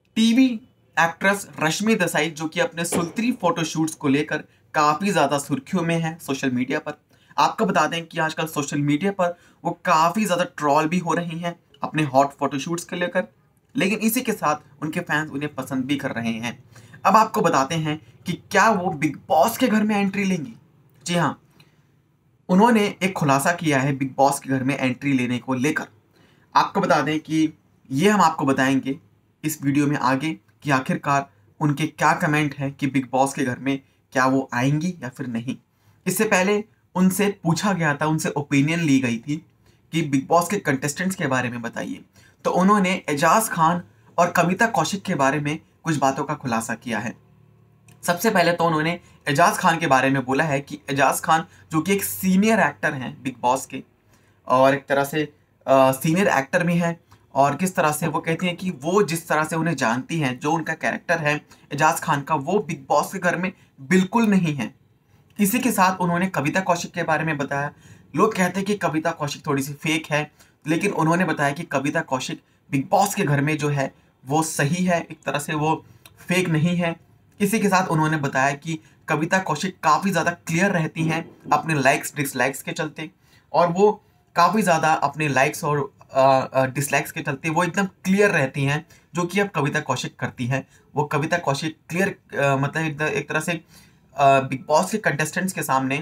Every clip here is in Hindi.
टीवी एक्ट्रेस रश्मि देसाई जो कि अपने सुलतानी फोटोशूट्स को लेकर काफी ज्यादा सुर्खियों में है सोशल मीडिया पर। आपको बता दें कि आजकल सोशल मीडिया पर वो काफी ज्यादा ट्रॉल भी हो रही हैं अपने हॉट फोटोशूट्स को लेकर, लेकिन इसी के साथ उनके फैंस उन्हें पसंद भी कर रहे हैं। अब आपको बताते हैं कि क्या वो बिग बॉस के घर में एंट्री लेंगी। जी हाँ, उन्होंने एक खुलासा किया है बिग बॉस के घर में एंट्री लेने को लेकर। आपको बता दें कि ये हम आपको बताएंगे इस वीडियो में आगे कि आखिरकार उनके क्या कमेंट हैं कि बिग बॉस के घर में क्या वो आएंगी या फिर नहीं। इससे पहले उनसे पूछा गया था, उनसे ओपिनियन ली गई थी कि बिग बॉस के कंटेस्टेंट्स के बारे में बताइए, तो उन्होंने एजाज खान और कविता कौशिक के बारे में कुछ बातों का खुलासा किया है। सबसे पहले तो उन्होंने एजाज खान के बारे में बोला है कि एजाज खान जो कि एक सीनियर एक्टर हैं बिग बॉस के, और एक तरह से सीनियर एक्टर भी हैं, और किस तरह से वो कहती हैं कि वो जिस तरह से उन्हें जानती हैं, जो उनका कैरेक्टर है एजाज खान का, वो बिग बॉस के घर में बिल्कुल नहीं है। इसी के साथ उन्होंने कविता कौशिक के बारे में बताया। लोग कहते हैं कि कविता कौशिक थोड़ी सी फेक है, लेकिन उन्होंने बताया कि कविता कौशिक बिग बॉस के घर में जो है वो सही है, एक तरह से वो फेक नहीं है। इसी के साथ उन्होंने बताया कि कविता कौशिक काफ़ी ज़्यादा क्लियर रहती हैं अपने लाइक्स डिसलाइक्स के चलते, और वो काफ़ी ज़्यादा अपने लाइक्स और डिसलाइक्स के चलते वो एकदम क्लियर रहती हैं, जो कि अब कविता कौशिक करती हैं। वो कविता कौशिक क्लियर मतलब एक तरह से बिग बॉस के कंटेस्टेंट्स के सामने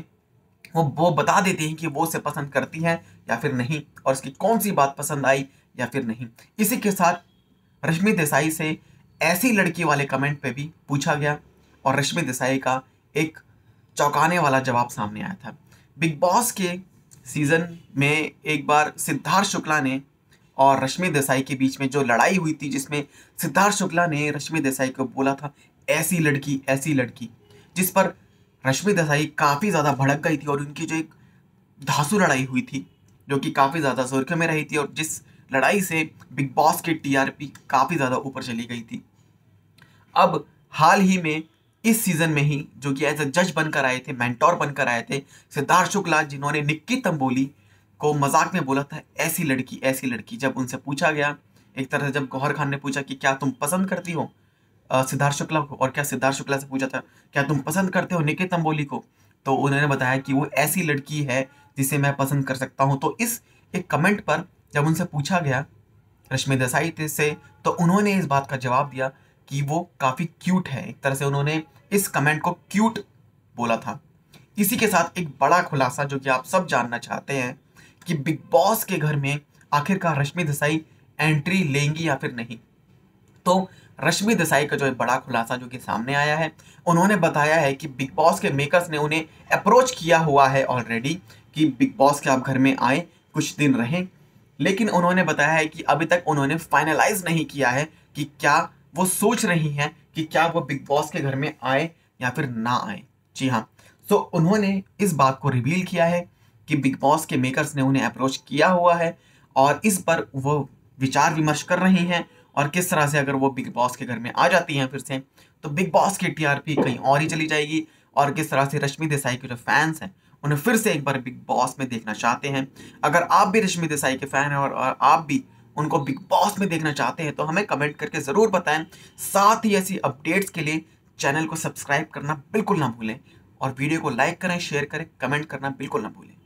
वो बता देती हैं कि वो उसे पसंद करती हैं या फिर नहीं, और उसकी कौन सी बात पसंद आई या फिर नहीं। इसी के साथ रश्मि देसाई से ऐसी लड़की वाले कमेंट पे भी पूछा गया, और रश्मि देसाई का एक चौंकाने वाला जवाब सामने आया था। बिग बॉस के सीजन में एक बार सिद्धार्थ शुक्ला ने और रश्मि देसाई के बीच में जो लड़ाई हुई थी, जिसमें सिद्धार्थ शुक्ला ने रश्मि देसाई को बोला था ऐसी लड़की, जिस पर रश्मि देसाई काफ़ी ज़्यादा भड़क गई थी, और उनकी जो एक धांसू लड़ाई हुई थी जो कि काफ़ी ज़्यादा सुर्खियों में रही थी, और जिस लड़ाई से बिग बॉस की टीआरपी काफ़ी ज़्यादा ऊपर चली गई थी। अब हाल ही में इस सीजन में ही जो कि एज अ जज बनकर आए थे, मेंटोर बनकर आए थे सिद्धार्थ शुक्ला, जिन्होंने निक्की तंबोली को मजाक में बोला था ऐसी लड़की। जब उनसे पूछा गया, एक तरह से जब गौहर खान ने पूछा कि क्या तुम पसंद करती हो सिद्धार्थ शुक्ला को, और क्या सिद्धार्थ शुक्ला से पूछा था क्या तुम पसंद करते हो निक्की तंबोली को, तो उन्होंने बताया कि वो ऐसी लड़की है जिसे मैं पसंद कर सकता हूँ। तो इस एक कमेंट पर जब उनसे पूछा गया रश्मि देसाई से, तो उन्होंने इस बात का जवाब दिया कि वो काफ़ी क्यूट है। एक तरह से उन्होंने इस कमेंट को क्यूट बोला था। इसी के साथ एक बड़ा खुलासा जो कि आप सब जानना चाहते हैं कि बिग बॉस के घर में आखिरकार रश्मि देसाई एंट्री लेंगी या फिर नहीं। तो रश्मि देसाई का जो है बड़ा खुलासा जो कि सामने आया है, उन्होंने बताया है कि बिग बॉस के मेकर्स ने उन्हें अप्रोच किया हुआ है ऑलरेडी कि बिग बॉस के आप घर में आए, कुछ दिन रहें, लेकिन उन्होंने बताया है कि अभी तक उन्होंने फाइनलाइज नहीं किया है कि क्या वो सोच रही हैं कि क्या वो बिग बॉस के घर में आए या फिर ना आए। जी हाँ, तो उन्होंने इस बात को रिवील किया है कि बिग बॉस के मेकर्स ने उन्हें अप्रोच किया हुआ है, और इस पर वो विचार विमर्श कर रही हैं, और किस तरह से अगर वो बिग बॉस के घर में आ जाती हैं फिर से, तो बिग बॉस की टीआरपी कहीं और ही चली जाएगी, और किस तरह से रश्मि देसाई के जो फैंस हैं उन्हें फिर से एक बार बिग बॉस में देखना चाहते हैं। अगर आप भी रश्मि देसाई के फैन हैं और आप भी उनको बिग बॉस में देखना चाहते हैं, तो हमें कमेंट करके ज़रूर बताएं। साथ ही ऐसी अपडेट्स के लिए चैनल को सब्सक्राइब करना बिल्कुल ना भूलें, और वीडियो को लाइक करें, शेयर करें, कमेंट करना बिल्कुल ना भूलें।